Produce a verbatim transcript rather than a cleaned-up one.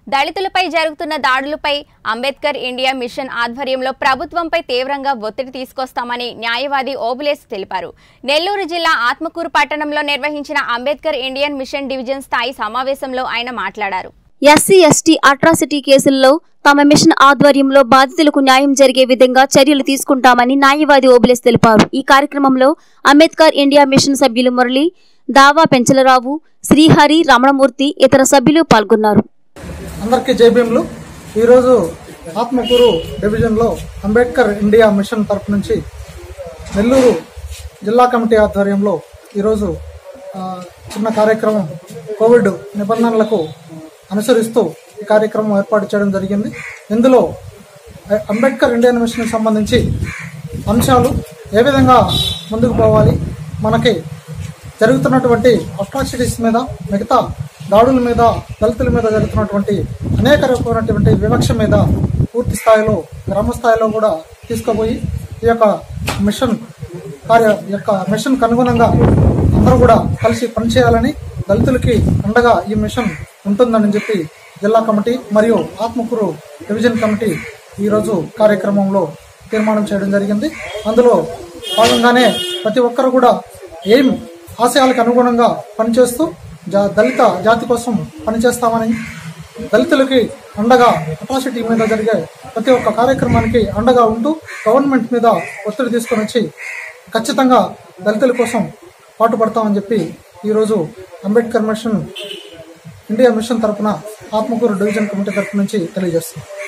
దళితులపై జరుగుతున్న దాడులపై Ambedkar India mission ఆధ్వర్యంలో ప్రభుత్వంపై తీవ్రంగా ఒత్తిడి తీసుకొస్తామని న్యాయవాది ఓబులేస్ తెలిపారు. నెల్లూరు జిల్లా ఆత్మకూరు పట్టణంలో నిర్వహించిన అంబేద్కర్ ఇండియన్ మిషన్ డివిజన్ స్థాయి సమావేశంలో ఆయన మాట్లాడారు. ఎస్సీ ఎస్టీ అట్రాసిటీ కేసుల్లో తమ మిషన్ ఆధ్వర్యంలో బాధితులకు న్యాయం జరిగే విధంగా చర్యలు తీసుకుంటామని న్యాయవాది ఓబులేస్ తెలిపారు. ఈ కార్యక్రమంలో అంబేద్కర్ ఇండియా మిషన్ సభ్యులు మురళి, దావా పెంచలరావు, శ్రీహరి, రమణమూర్తి ఇతర సభ్యులు పాల్గొన్నారు. అందరికీ జైభీములు. ఈరోజు ఆత్మకూరు డివిజన్లో అంబేద్కర్ ఇండియా మిషన్ తరఫు నుంచి నెల్లూరు జిల్లా కమిటీ ఆధ్వర్యంలో ఈరోజు చిన్న కార్యక్రమం కోవిడ్ నిబంధనలకు అనుసరిస్తూ ఈ కార్యక్రమం ఏర్పాటు చేయడం జరిగింది. ఇందులో అంబేద్కర్ ఇండియన్ మిషన్కి సంబంధించి అంశాలు ఏ విధంగా ముందుకు పోవాలి, మనకి జరుగుతున్నటువంటి అట్రాసిటీస్ మీద, మిగతా దాడుల మీద, దళితుల మీద జరుగుతున్నటువంటి అనేక రకమైనటువంటి వివక్ష మీద పూర్తి స్థాయిలో గ్రామ స్థాయిలో కూడా తీసుకుపోయి ఈ యొక్క మిషన్ కార్య యొక్క మిషన్కు అనుగుణంగా అందరూ కూడా కలిసి పనిచేయాలని, దళితులకి అండగా ఈ మిషన్ ఉంటుందని చెప్పి జిల్లా కమిటీ మరియు ఆత్మకూరు డివిజన్ కమిటీ ఈరోజు కార్యక్రమంలో తీర్మానం చేయడం జరిగింది. అందులో భాగంగానే ప్రతి ఒక్కరు కూడా ఏం ఆశయాలకు అనుగుణంగా పనిచేస్తూ జా దళిత జాతి కోసం పనిచేస్తామని, దళితులకి అండగా అట్రాసిటీ మీద జరిగే ప్రతి ఒక్క కార్యక్రమానికి అండగా ఉంటూ గవర్నమెంట్ మీద ఒత్తిడి తీసుకొని వచ్చి ఖచ్చితంగా దళితుల కోసం పాటుపడతామని చెప్పి ఈరోజు అంబేద్కర్ మిషన్ ఇండియా మిషన్ తరఫున ఆత్మకూరు డివిజన్ కమిటీ తరఫు నుంచి తెలియజేస్తాం.